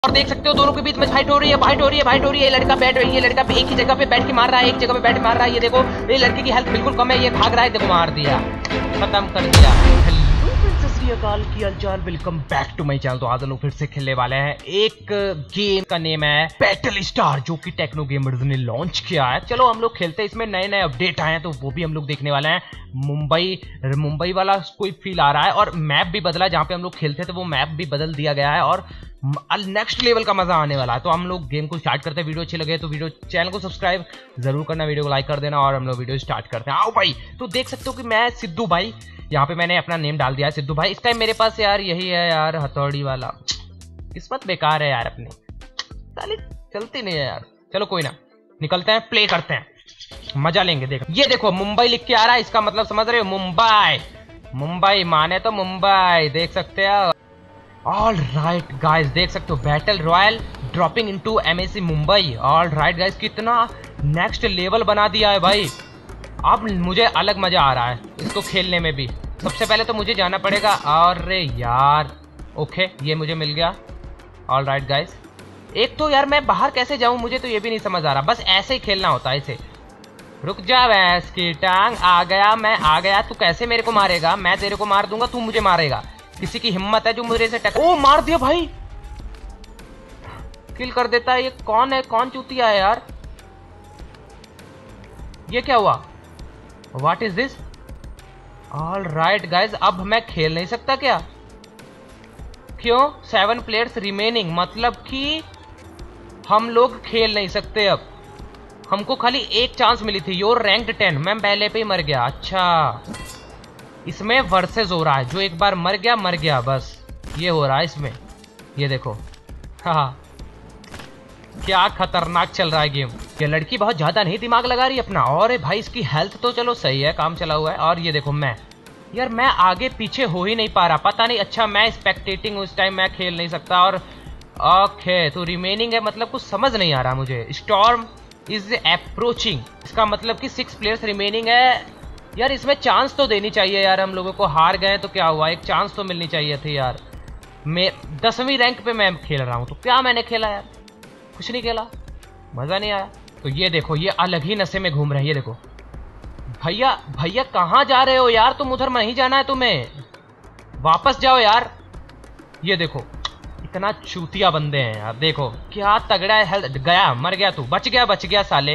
और देख सकते हो दोनों के बीच में फाइट हो रही है। ये लड़का ये लड़का एक ही जगह पे बैठ के मार रहा है, एक जगह पे बैठ मार रहा है। ये देखो ये लड़के की हेल्थ बिल्कुल कम है, ये भाग रहा है, देखो मार दिया, खत्म कर दिया। Welcome back to my channel. तो आज हम लोग फिर से खेलने वाले हैं एक गेम का नेम है बैटल स्टार, जो कि टेक्नो गेमर्स ने लॉन्च किया है। चलो हम लोग खेलते हैं, इसमें नए नए अपडेट आए हैं तो वो भी हम लोग देखने वाले हैं। मुंबई वाला कोई फील आ रहा है और मैप भी बदला, जहाँ पे हम लोग खेलते थे वो मैप भी बदल दिया गया है और नेक्स्ट लेवल का मजा आने वाला है। तो हम लोग गेम को स्टार्ट करते हैं। वीडियो अच्छी लगे तो वीडियो चैनल को सब्सक्राइब जरूर करना, वीडियो को लाइक कर देना और हम लोग वीडियो स्टार्ट करते हैं। आओ भाई, तो देख सकते हो कि मैं सिद्धू भाई, यहाँ पे मैंने अपना नेम डाल दिया है सिद्धू भाई। इस टाइम मेरे पास यार यही है यार, हथौड़ी वाला। किस्मत बेकार है यार अपनी, साली चलती नहीं है यार। चलो कोई ना, निकलते हैं, प्ले करते हैं, मजा लेंगे। देखो ये देखो मुंबई लिख के आ रहा है, इसका मतलब समझ रहे हो, मुंबई माने तो मुंबई, देख सकते हो। ऑल राइट गाइस, देख सकते हो battle royale dropping into MAC Mumbai. All right guys, कितना नेक्स्ट लेवल बना दिया है भाई। अब मुझे अलग मजा आ रहा है इसको खेलने में भी। सबसे पहले तो मुझे जाना पड़ेगा, अरे यार ओके ये मुझे मिल गया। ऑल राइट गाइस, एक तो यार मैं बाहर कैसे जाऊं, मुझे तो ये भी नहीं समझ आ रहा। बस ऐसे ही खेलना होता है इसे। रुक जा भैंस की टांग, आ गया मैं, आ गया। तू कैसे मेरे को मारेगा? मैं तेरे को मार दूंगा, तू मुझे मारेगा। किसी की हिम्मत है जो मुझे से ओ मार दिया भाई, किल कर देता है। ये कौन है, कौन चूतिया है यार? ये क्या हुआ? What is this? All right guys, अब मैं खेल नहीं सकता क्या? क्यों? 7 प्लेयर्स रिमेनिंग, मतलब कि हम लोग खेल नहीं सकते अब। हमको खाली एक चांस मिली थी। योर रैंक्ड 10, मैं पहले पे ही मर गया। अच्छा, इसमें वर्सेस हो रहा है, जो एक बार मर गया बस। ये हो रहा है इसमें, ये देखो। हाँ, क्या खतरनाक चल रहा है गेम। ये लड़की बहुत ज्यादा नहीं दिमाग लगा रही अपना। और भाई इसकी हेल्थ तो चलो सही है, काम चला हुआ है। और ये देखो मैं यार, मैं आगे पीछे हो ही नहीं पा रहा, पता नहीं। अच्छा मैं स्पेक्टेटिंग उस टाइम, मैं खेल नहीं सकता। और ओके तो रिमेनिंग है, मतलब कुछ समझ नहीं आ रहा मुझे। स्टॉर्म इज अप्रोचिंग, इसका मतलब कि 6 प्लेयर्स रिमेनिंग है। यार इसमें चांस तो देनी चाहिए यार, हम लोगों को हार गए तो क्या हुआ, एक चांस तो मिलनी चाहिए थी यार। मैं 10वीं रैंक पे मैं खेल रहा हूँ, तो क्या मैंने खेला यार? कुछ नहीं खेला, मजा नहीं आया। तो ये देखो, ये अलग ही नशे में घूम रहे हैं। ये देखो भैया कहाँ जा रहे हो यार? तुम उधर नहीं जाना है तुम्हें, वापस जाओ यार। ये देखो इतना चूतिया बंदे हैं यार, देखो क्या तगड़ा है। हेल्थ गया, मर गया तू, बच गया साले।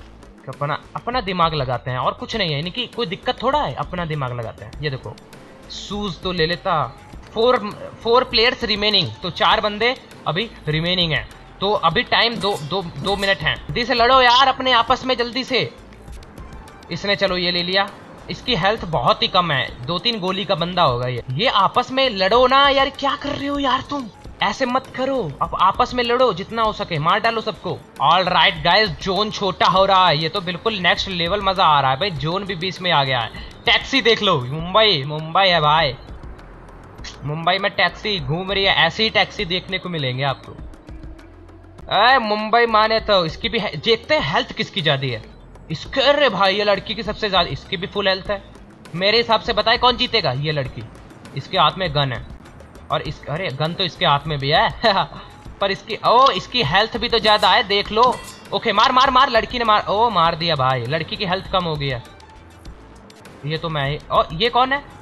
अपना दिमाग लगाते हैं और कुछ नहीं है, यानी कि कोई दिक्कत थोड़ा है, अपना दिमाग लगाते हैं। ये देखो शूज तो ले लेता। 4 प्लेयर्स रिमेनिंग, तो 4 बंदे अभी रिमेनिंग है। तो अभी टाइम 2 मिनट है। जल्दी से लड़ो यार अपने आपस में, जल्दी से। इसने चलो ये ले लिया, इसकी हेल्थ बहुत ही कम है, 2-3 गोली का बंदा होगा ये आपस में लड़ो ना यार, क्या कर रहे हो यार तुम? ऐसे मत करो, अब आपस में लड़ो, जितना हो सके मार डालो सबको। ऑल राइट गाइस, जोन छोटा हो रहा है, ये तो बिल्कुल नेक्स्ट लेवल मजा आ रहा है भाई। जोन भी बीच में आ गया है। टैक्सी देख लो, मुंबई है भाई। मुंबई में टैक्सी घूम रही है, ऐसी ही टैक्सी देखने को मिलेंगे आपको। मुंबई माने तो इसकी भी देखते हैं हेल्थ किसकी ज्यादा है। इसके, अरे भाई ये लड़की की सबसे ज्यादा, इसकी भी फुल हेल्थ है। मेरे हिसाब से बताए कौन जीतेगा? ये लड़की, इसके हाथ में गन है और इस, अरे गन तो इसके हाथ में भी है पर इसकी हेल्थ भी तो ज्यादा है, देख लो। ओके मार, लड़की ने मार, मार दिया भाई। लड़की की हेल्थ कम हो गई है। ये तो मैं, और ये कौन है?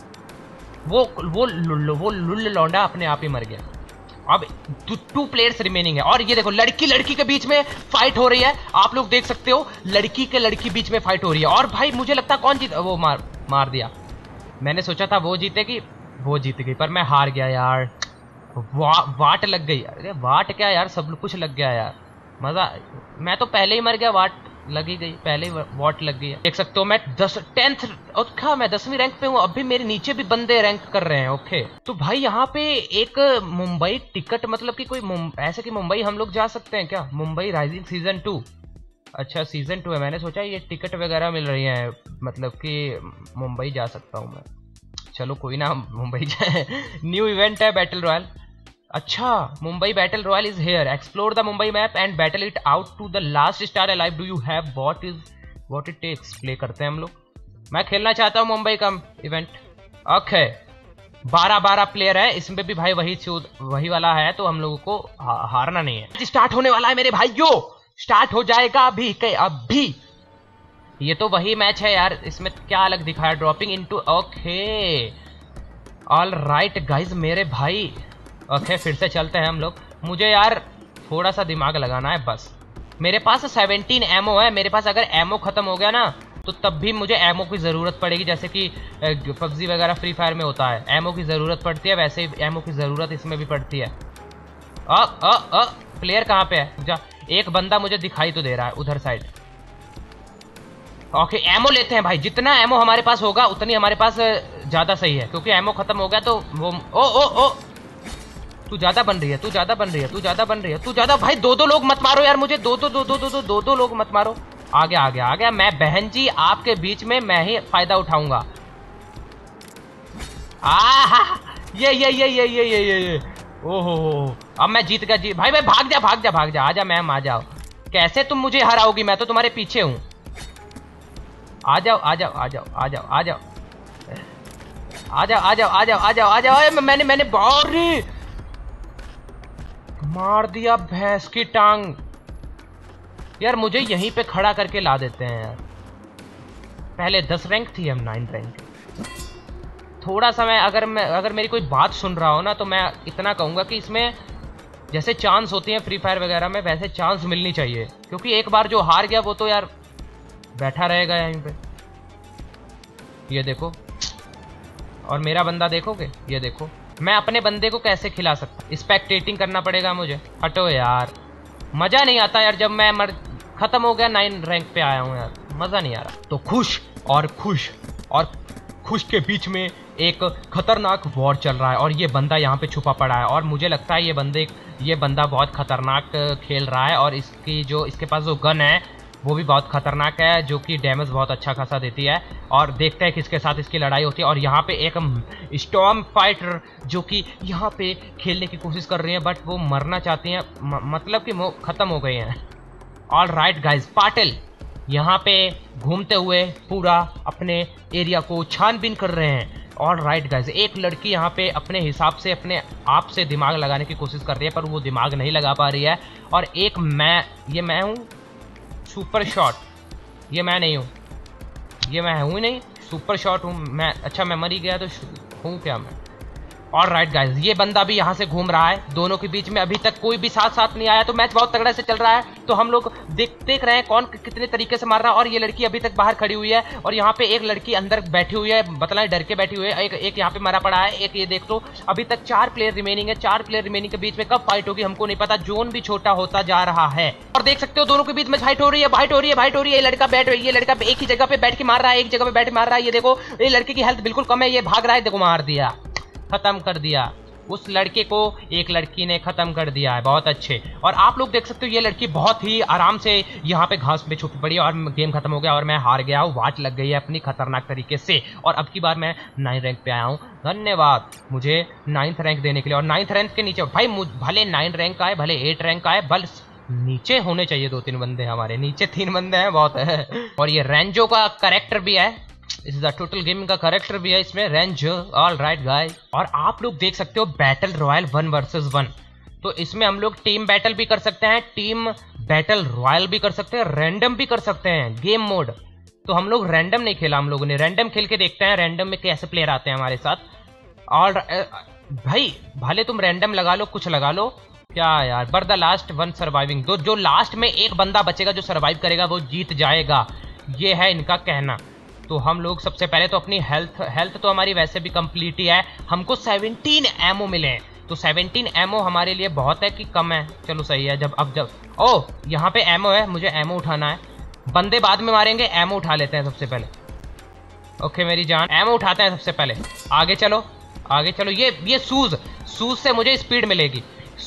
वो लुल्ल लौंडा अपने आप ही मर गया। अब 2 प्लेयर्स रिमेनिंग है। और ये देखो लड़की के बीच में फाइट हो रही है, आप लोग देख सकते हो। लड़की बीच में फाइट हो रही है। और भाई मुझे लगता कौन जीत, वो मार दिया। मैंने सोचा था वो जीतेगी, वो जीत गई, पर मैं हार गया यार। वाट लग गई। अरे वाट क्या यार, सब कुछ लग गया यार। मजा, मैं तो पहले ही मर गया, वाट लगी गई, पहले ही वाट लग गई है। देख सकते हो मैं 10वीं रैंक पे हूँ, अभी मेरे नीचे भी बंदे रैंक कर रहे हैं। ओके तो भाई यहाँ पे एक मुंबई टिकट, मतलब कि कोई ऐसे कि मुंबई हम लोग जा सकते हैं क्या? Mumbai rising season 2। अच्छा सीजन 2 है, मैंने सोचा ये टिकट वगैरह मिल रही है, मतलब कि मुंबई जा सकता हूँ मैं। चलो कोई ना, मुंबई जाए। न्यू इवेंट है बैटल रॉयल। अच्छा, Mumbai battle royale is here, explore the Mumbai map and battle it out to the last star alive, do you have what it takes. Play करते हैं हम लोग। मैं खेलना चाहता हूँ मुंबई का इवेंट। ओके 12 प्लेयर है इसमें भी भाई, वही वाला है, तो हम लोगों को हारना नहीं है। स्टार्ट होने वाला है मेरे भाइयों, स्टार्ट हो जाएगा अभी अभी। ये तो वही मैच है यार, इसमें क्या अलग दिखाया, dropping into, okay all right guys मेरे भाई। ओके फिर से चलते हैं हम लोग। मुझे यार थोड़ा सा दिमाग लगाना है बस। मेरे पास 17 एमओ है, मेरे पास अगर एमओ खत्म हो गया ना तो तब भी मुझे एमओ की ज़रूरत पड़ेगी, जैसे कि पबजी वगैरह फ्री फायर में होता है, एमओ की ज़रूरत पड़ती है, वैसे ही एमओ की ज़रूरत इसमें भी पड़ती है। प्लेयर कहाँ पे है? जा, एक बंदा मुझे दिखाई तो दे रहा है उधर साइड। ओके एमओ लेते हैं भाई, जितना एमओ हमारे पास होगा उतनी हमारे पास ज़्यादा सही है, क्योंकि एमओ खत्म हो गया तो वो ओ तू ज़्यादा बन रही है, तू ज़्यादा बन रही है, तू ज़्यादा बन रही है, तू ज़्यादा। भाई दो लोग मत मारो यार मुझे, दो लोग मत मारो। आ गया मैं बहन जी आपके बीच में, मैं ही फायदा उठाऊंगा। ये ओहो अब मैं जीत गया जी। भाई भाग जा आजा मैम आ जाओ। कैसे तुम मुझे हराओगी, मैं तो तुम्हारे पीछे हूँ। आ जाओ। मैंने बारी मार दिया भैंस की टांग। यार मुझे यहीं पे खड़ा करके ला देते हैं यार। पहले 10 रैंक थी, हम 9 रैंक। थोड़ा सा मैं अगर मेरी कोई बात सुन रहा हो ना तो मैं इतना कहूंगा कि इसमें जैसे चांस होती है फ्री फायर वगैरह में, वैसे चांस मिलनी चाहिए, क्योंकि एक बार जो हार गया वो तो यार बैठा रहेगा यहीं पे। ये देखो, और मेरा बंदा देखोगे, ये देखो मैं अपने बंदे को कैसे खिला सकता। स्पेक्टेटिंग करना पड़ेगा मुझे। हटो यार, मजा नहीं आता यार जब मैं खत्म हो गया 9 रैंक पे आया हूँ यार, मजा नहीं आ रहा। तो खुश के बीच में एक खतरनाक वॉर चल रहा है और ये बंदा यहाँ पे छुपा पड़ा है, और मुझे लगता है ये बंदा बहुत खतरनाक खेल रहा है, और इसके पास जो गन है वो भी बहुत खतरनाक है, जो कि डैमेज बहुत अच्छा खासा देती है। और देखते हैं किसके साथ इसकी लड़ाई होती है। और यहाँ पे एक स्टॉर्म फाइटर जो कि यहाँ पे खेलने की कोशिश कर रही है, बट वो मरना चाहती हैं, मतलब कि वो खत्म हो गए हैं। ऑल राइट गाइज, पाटिल यहाँ पे घूमते हुए पूरा अपने एरिया को छानबीन कर रहे हैं। ऑल राइट गाइज, एक लड़की यहाँ पे अपने हिसाब से अपने आप से दिमाग लगाने की कोशिश कर रही है, पर वो दिमाग नहीं लगा पा रही है। और एक मैं हूँ सुपर शॉट, ये मैं नहीं हूँ, ये मैं हूँ ही नहीं, सुपर शॉट हूँ मैं। अच्छा मैं मरी गया तो हूँ क्या मैं? और राइट गाइज, ये बंदा भी यहाँ से घूम रहा है। दोनों के बीच में अभी तक कोई भी साथ नहीं आया, तो मैच बहुत तगड़े से चल रहा है। तो हम लोग देख रहे हैं कौन कितने तरीके से मार रहा है। और ये लड़की अभी तक बाहर खड़ी हुई है, और यहाँ पे एक लड़की अंदर बैठी हुई है, बतलाएं डर के बैठी हुई है। एक यहाँ पे मरा पड़ा है, एक ये देख लो। अभी तक 4 प्लेयर रिमेनिंग है। 4 प्लेयर रिमेनिंग के बीच में कब फाइट होगी हमको नहीं पता। जोन भी छोटा होता जा रहा है, और देख सकते हो दोनों के बीच में फाइट हो रही है। ये लड़का एक ही जगह पे बैठ के मार रहा है, एक जगह पे बैठ के मार रहा है। ये देखो, ये लड़के की हेल्थ बिल्कुल कम है, ये भाग रहा है, देखो मार दिया, खत्म कर दिया। उस लड़के को एक लड़की ने खत्म कर दिया है, बहुत अच्छे। और आप लोग देख सकते हो ये लड़की बहुत ही आराम से यहाँ पे घास में छुपी पड़ी है, और गेम खत्म हो गया और मैं हार गया हूँ। वाच लग गई है अपनी खतरनाक तरीके से, और अब की बार मैं 9 रैंक पे आया हूँ। धन्यवाद मुझे 9th रैंक देने के लिए। और 9th रैंक के नीचे भाई भले 9 रैंक का है, भले 8 रैंक का है, बस नीचे होने चाहिए 2-3 बंदे। हमारे नीचे 3 बंदे हैं, बहुत है। और ये रेंजो का कैरेक्टर भी है, इस टोटल गेमिंग का कैरेक्टर भी है इसमें, रेंज। ऑल राइट गाइस, और आप लोग देख सकते हो बैटल रॉयल 1 वर्सेस 1। तो इसमें हम लोग टीम बैटल भी कर सकते हैं, टीम बैटल रॉयल भी कर सकते हैं, रैंडम भी कर सकते हैं, गेम मोड। तो हम लोग रैंडम नहीं खेला, हम लोगों ने रैंडम खेल के देखते हैं रैंडम में कैसे प्लेयर आते हैं हमारे साथ। और भाई भले तुम रैंडम लगा लो, कुछ लगा लो, क्या यार। Be the last one surviving, जो लास्ट में एक बंदा बचेगा जो सर्वाइव करेगा वो जीत जाएगा, ये है इनका कहना। तो हम लोग सबसे पहले तो अपनी हेल्थ तो हमारी वैसे भी कंप्लीट ही है। हमको 17 एमओ मिले हैं, तो 17 एमओ हमारे लिए बहुत है कि कम है? चलो सही है। जब ओ यहाँ पे एमओ है, मुझे एमओ उठाना है। बंदे बाद में मारेंगे, एमओ उठा लेते हैं सबसे पहले। ओके मेरी जान, एमओ उठाते हैं सबसे पहले। आगे चलो। ये सूज से मुझे स्पीड मिलेगी,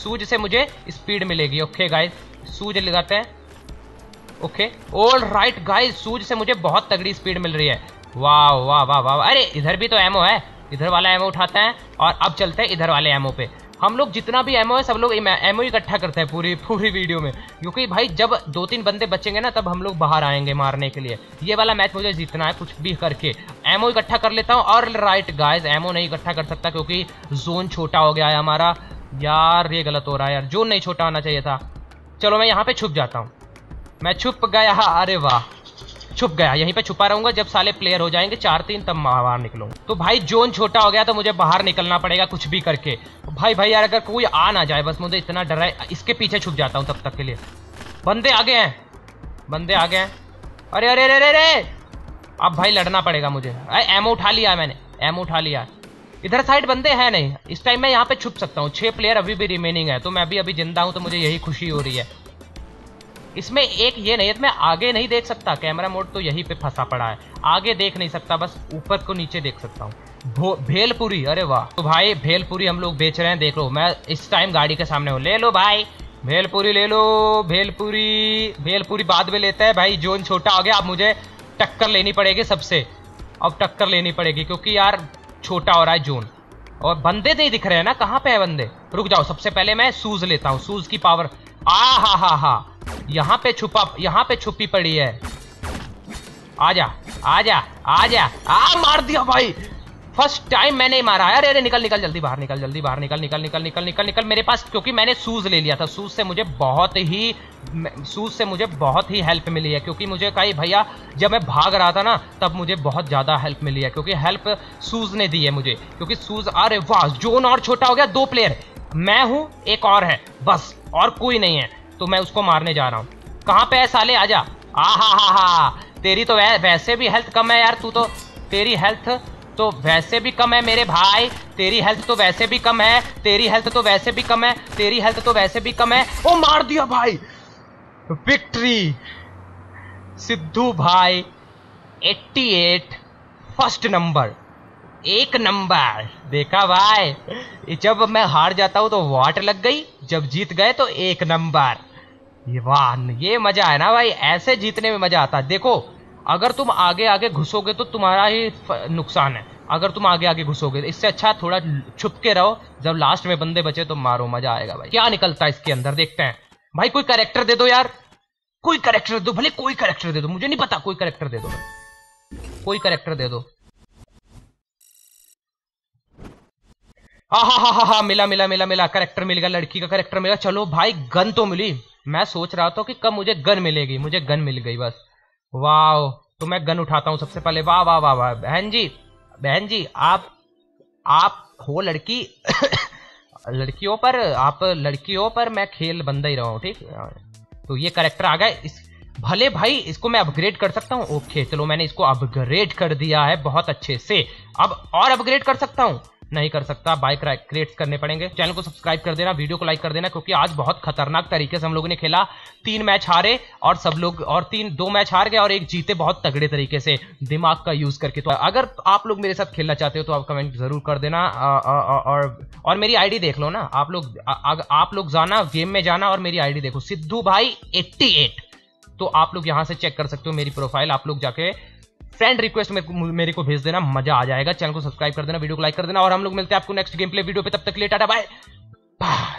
ओके गाइस, सूज लगाते हैं। Okay all right guys, shoes से मुझे बहुत तगड़ी स्पीड मिल रही है। वाह वाह वाह वाह। अरे इधर भी तो एमओ है, इधर वाला एमओ उठाते हैं, और अब चलते हैं इधर वाले एमओ पे। हम लोग जितना भी एमओ है सब लोग एमओ इकट्ठा करते हैं पूरी वीडियो में, क्योंकि भाई जब 2-3 बंदे बचेंगे ना तब हम लोग बाहर आएंगे मारने के लिए। ये वाला मैच मुझे जीतना है कुछ भी करके। एमओ इकट्ठा कर लेता हूँ। और राइट गाइस, एमओ नहीं इकट्ठा कर सकता क्योंकि जोन छोटा हो गया है हमारा। यार ये गलत हो रहा है यार, जोन नहीं छोटा होना चाहिए था। चलो मैं यहाँ पे छुप जाता हूँ। मैं छुप गया, अरे वाह छुप गया। यहीं पे छुपा रहूंगा, जब साले प्लेयर हो जाएंगे 4-3 तब बाहर निकलूंगा। तो भाई जोन छोटा हो गया तो मुझे बाहर निकलना पड़ेगा कुछ भी करके। भाई यार अगर कोई आ ना जाए बस, मुझे इतना डर है। इसके पीछे छुप जाता हूँ तब तक के लिए। बंदे आगे हैं, बंदे आगे हैं। अरे अरे अरे अरे, अब भाई लड़ना पड़ेगा मुझे। एमओ उठा लिया है मैंने, एमओ उठा लिया है। इधर साइड बंदे हैं नहीं, इस टाइम मैं यहाँ पे छुप सकता हूँ। 6 प्लेयर अभी भी रिमेनिंग है, तो मैं अभी जिंदा हूँ तो मुझे यही खुशी हो रही है। इसमें एक ये नहीं है, मैं आगे नहीं देख सकता। कैमरा मोड तो यहीं पे फंसा पड़ा है, आगे देख नहीं सकता, बस ऊपर को नीचे देख सकता हूँ। भेलपुरी, अरे वाह। तो भाई भेलपुरी हम लोग बेच रहे हैं, देख लो। मैं इस टाइम गाड़ी के सामने हूँ, ले लो भाई भेलपुरी ले लो। भेलपुरी बाद में लेता है भाई। जोन छोटा हो गया, अब मुझे टक्कर लेनी पड़ेगी सबसे। अब टक्कर लेनी पड़ेगी क्योंकि यार छोटा हो रहा है जोन। और बंदे नहीं दिख रहे हैं ना, कहाँ पे है बंदे? रुक जाओ, सबसे पहले मैं सूज लेता हूँ। सूज की पावर, हा यहाँ पे छुपी पड़ी है। आजा आजा आजा, मार दिया भाई। फर्स्ट टाइम मैंने मारा। अरे अरे निकल जल्दी बाहर निकल, जल्दी बाहर निकल मेरे पास, क्योंकि मैंने सूज ले लिया था। सूज से मुझे बहुत ही हेल्प मिली है, क्योंकि मुझे कही भैया जब मैं भाग रहा था ना तब मुझे बहुत ज्यादा हेल्प मिली है, क्योंकि हेल्प सूज ने दी है मुझे। क्योंकि सूज, अरे वाह जोन और छोटा हो गया। 2 प्लेयर, मैं हूं एक और है बस, और कोई नहीं है। तो मैं उसको मारने जा रहा हूँ। कहाँ पे है साले? आजा। हा तेरी तो वैसे भी हेल्थ कम है यार। तू तो, तेरी हेल्थ तो वैसे भी कम है मेरे भाई। तेरी हेल्थ तो वैसे भी कम है, तेरी हेल्थ तो वैसे भी कम है, तेरी हेल्थ तो वैसे भी कम है। ओ मार दिया भाई, विक्ट्री सिद्धू भाई। 88 फर्स्ट नंबर, 1 नंबर। देखा भाई, जब मैं हार जाता हूं तो वाट लग गई, जब जीत गए तो 1 नंबर। ये वाह, ये मजा है ना भाई, ऐसे जीतने में मजा आता है। देखो अगर तुम आगे आगे घुसोगे तो तुम्हारा ही नुकसान है। अगर तुम आगे आगे घुसोगे, इससे अच्छा थोड़ा छुप के रहो, जब लास्ट में बंदे बचे तो मारो, मजा आएगा भाई। क्या निकलता है इसके अंदर देखते हैं। भाई कोई कैरेक्टर दे दो यार, कोई कैरेक्टर दे दो, भले कोई कैरेक्टर दे दो, मुझे नहीं पता, कोई कैरेक्टर दे दो, कोई कैरेक्टर दे दो। हा मिला कैरेक्टर मिल गया, लड़की का कैरेक्टर मिला। चलो भाई गन तो मिली। मैं सोच रहा था कि कब मुझे गन मिलेगी, मुझे गन मिल गई बस। वाह, तो मैं गन उठाता हूँ सबसे पहले। वाह वाह वाह वाह, बहन जी आप हो लड़की लड़कियों पर मैं खेल बंदा ही रहा हूँ, ठीक। तो ये कैरेक्टर आ गया। भले भाई इसको मैं अपग्रेड कर सकता हूँ। ओके चलो, मैंने इसको अपग्रेड कर दिया है बहुत अच्छे से। अब और अपग्रेड कर सकता हूँ? नहीं कर सकता, बाइक क्रिएट्स करने पड़ेंगे। चैनल को सब्सक्राइब कर देना, वीडियो को लाइक कर देना, क्योंकि आज बहुत खतरनाक तरीके से हम लोगों ने खेला। 3 मैच हारे और सब लोग, और 2 मैच हार गए और 1 जीते, बहुत तगड़े तरीके से दिमाग का यूज करके। तो अगर आप लोग मेरे साथ खेलना चाहते हो तो आप कमेंट जरूर कर देना। और मेरी आईडी देख लो ना आप लोग जाना गेम में जाना और मेरी आईडी देखो, सिद्धू भाई 88। तो आप लोग यहां से चेक कर सकते हो मेरी प्रोफाइल। आप लोग जाके फ्रेंड रिक्वेस्ट मेरे को भेज देना, मजा आ जाएगा। चैनल को सब्सक्राइब कर देना, वीडियो को लाइक कर देना, और हम लोग मिलते हैं आपको नेक्स्ट गेम प्ले वीडियो पे। तब तक के लिए टाटा बाय।